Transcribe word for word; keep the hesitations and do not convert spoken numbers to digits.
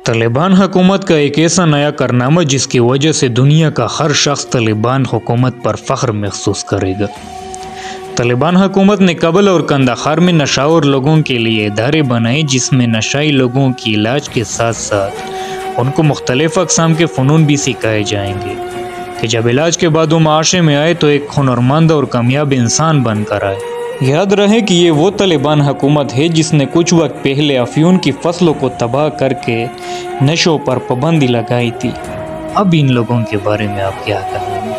तालिबान हुकूमत का एक ऐसा नया कारनामा जिसकी वजह से दुनिया का हर शख्स तालिबान हुकूमत पर फ़ख्र महसूस करेगा। तालिबान हुकूमत ने काबुल और कंदाहार में नशावर लोगों के लिए इदारे बनाए जिसमें नशाई लोगों की इलाज के साथ साथ उनको मुख्तलिफ अक़साम के फ़नून भी सिखाए जाएंगे कि जब इलाज के बाद वो माशरे में आए तो एक हुनरमंद और कामयाब इंसान बनकर आए। याद रहे कि ये वो तालिबान हुकूमत है जिसने कुछ वक्त पहले अफ्यून की फसलों को तबाह करके नशों पर पाबंदी लगाई थी। अब इन लोगों के बारे में आप क्या कहेंगे?